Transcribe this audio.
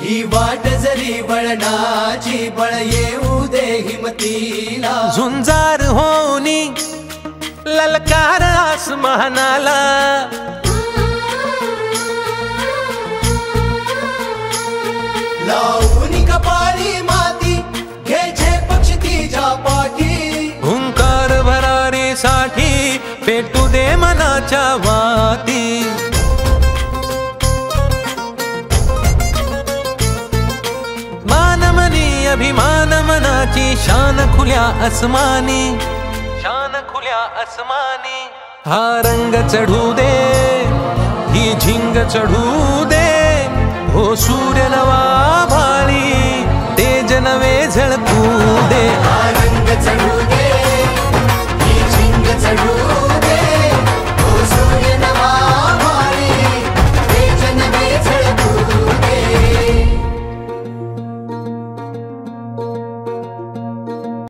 ही वाट जरी वळणाची बळ येऊ दे हिमतीला झुंजार होनी ललकार आसमानाला लावून कपाळी माती घ्यायचे पक्ष तिच्या पाठी हुंकार भरारीसाठी पेटू दे मनाच्या वाती मानमनी अभिमान मनाची शान खुल्या आसमानी शान खुल्या आसमानी हा रंग चढू दे ही झिंग चढू दे हो सूर्य नवा भाळी तेज नवे झळकू दे हा रंग चढू